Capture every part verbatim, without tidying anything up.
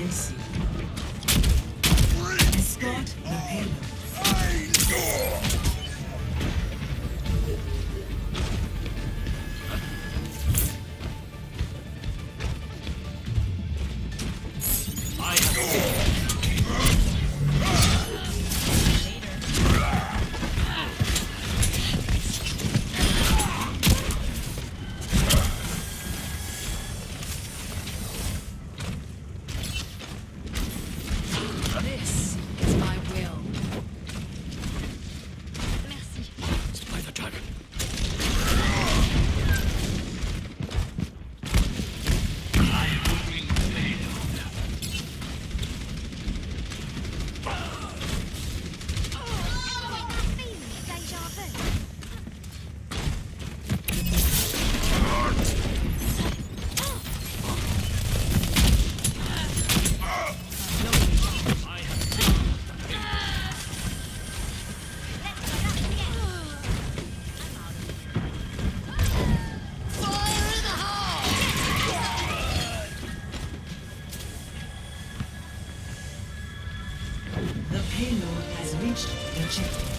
Tracy. Escort the payload. The payload has reached the objective.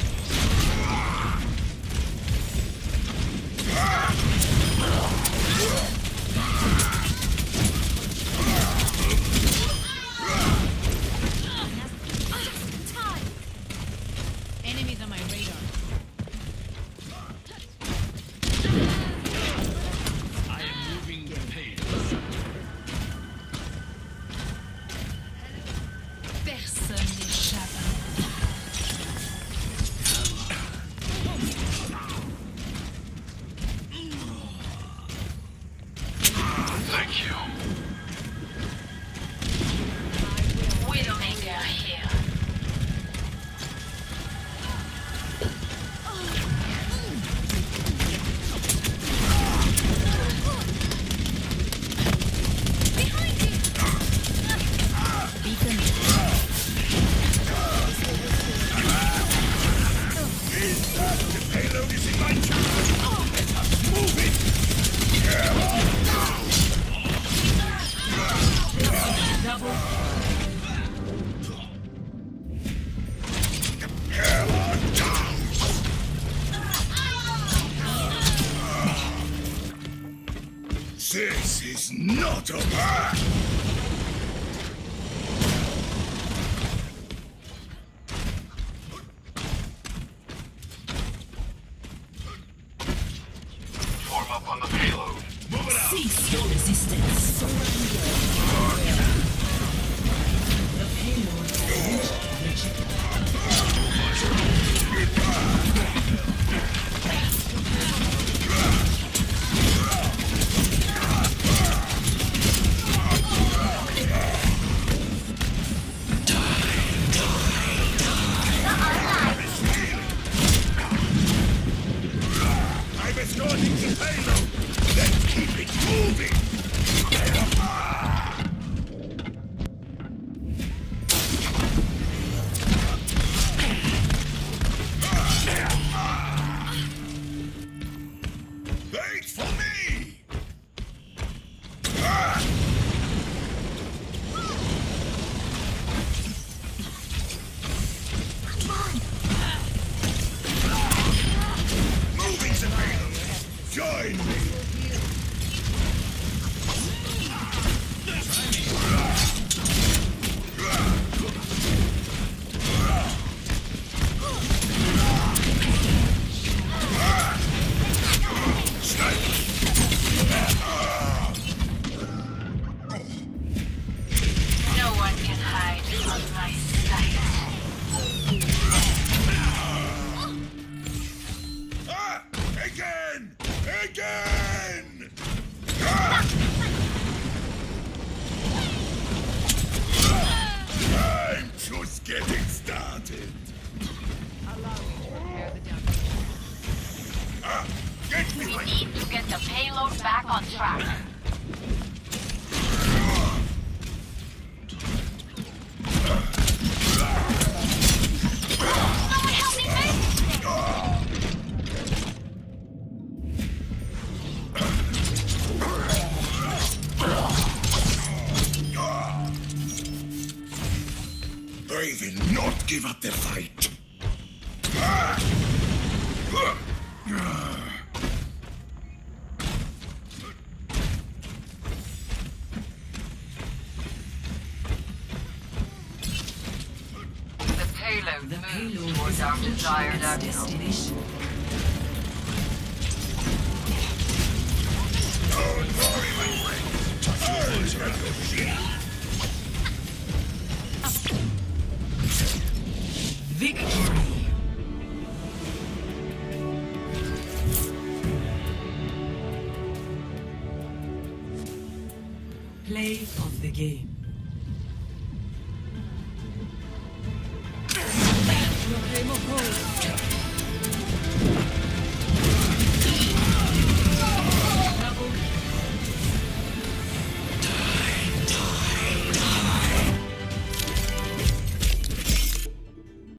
Enemies on my radar. I am moving the payload. Personne n'échappe. Thank you. Widowmaker here. Behind you! Beacon. The payload is in my channel. Let us move it. Double. This is not over. Form up on the payload. Move it out. Cease your resistance. The payload has reached the objective. I'm escorting the payload. Let's keep it moving. Wait for me. Moving the payload. Join me. No one can hide from my sight. Ah! Again! Again! Ah! I'm just getting started. Ah! Get We behind need to get the payload back on track. Someone help me move! They will not give up the fight. The payload The moves payload towards is our approaching desired its outcome. destination. Victory! Play of the game.